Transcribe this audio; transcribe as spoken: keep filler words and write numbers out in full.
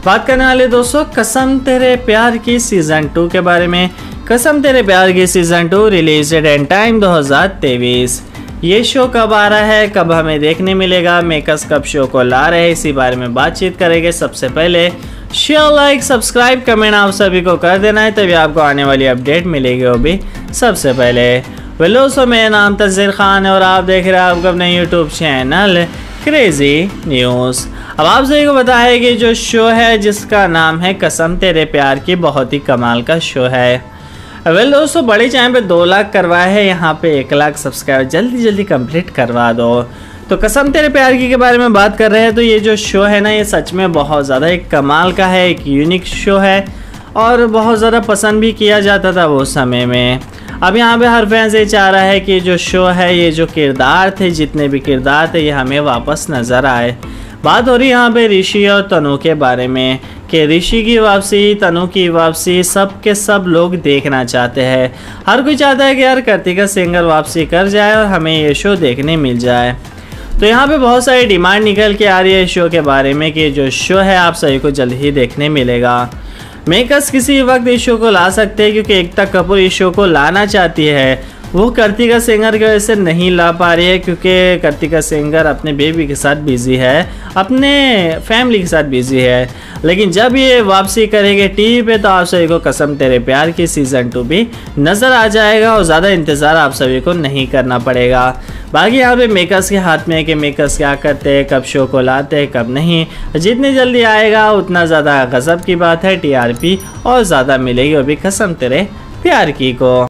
बात करने वाले दोस्तों कसम तेरे प्यार की सीजन टू के बारे में। कसम Tere Pyaar Ki season two release date and time दो हज़ार तेईस। ये शो कब आ रहा है, कब हमें देखने मिलेगा, मेकर्स कब शो को ला रहे हैं, इसी बारे में बातचीत करेंगे। सबसे पहले शेयर, लाइक, सब्सक्राइब, कमेंट आप सभी को कर देना है, तभी आपको आने वाली अपडेट मिलेगी वो भी सबसे पहले। वेल दोस्तों, मेरा नाम तंजीर खान है और आप देख रहे हैं आपका अपने यूट्यूब चैनल क्रेजी न्यूज़। अब आप सभी को पता है कि जो शो है जिसका नाम है कसम तेरे प्यार की, बहुत ही कमाल का शो है। वेल दोस्तों, बड़े चैनल पे दो लाख करवाए हैं, यहाँ पे एक लाख सब्सक्राइबर जल्दी जल्दी कंप्लीट करवा दो। तो कसम तेरे प्यार की के बारे में बात कर रहे हैं तो ये जो शो है ना, ये सच में बहुत ज़्यादा एक कमाल का है, एक यूनिक शो है और बहुत ज़्यादा पसंद भी किया जाता था वो समय में। अब यहाँ पे हर फैंस ये चाह रहा है कि जो शो है, ये जो किरदार थे, जितने भी किरदार थे, ये हमें वापस नज़र आए। बात हो रही है यहाँ पे ऋषि और तनु के बारे में कि ऋषि की वापसी, तनु की वापसी, सब के सब लोग देखना चाहते हैं। हर कोई चाहता है कि यार कृतिका सिंगर वापसी कर जाए और हमें ये शो देखने मिल जाए। तो यहाँ पे बहुत सारी डिमांड निकल के आ रही है इस शो के बारे में कि जो शो है आप सभी को जल्द ही देखने मिलेगा। मेकर्स किसी वक्त इस शो को ला सकते हैं क्योंकि एकता कपूर इस शो को लाना चाहती है। वो कृतिका सिंगर की वजह से नहीं ला पा रही है क्योंकि कृतिका सिंगर अपने बेबी के साथ बिजी है, अपने फैमिली के साथ बिजी है। लेकिन जब ये वापसी करेंगे टीवी पे तो आप सभी को कसम तेरे प्यार की सीज़न टू भी नज़र आ जाएगा और ज़्यादा इंतज़ार आप सभी को नहीं करना पड़ेगा। बाकी यहाँ पे मेकर्स के हाथ में है कि मेकर्स क्या करते हैं, कब शो को लाते हैं, कब नहीं। जितनी जल्दी आएगा उतना ज़्यादा गज़ब की बात है, टीआरपी और ज़्यादा मिलेगी, वो भी कसम तेरे प्यार की को।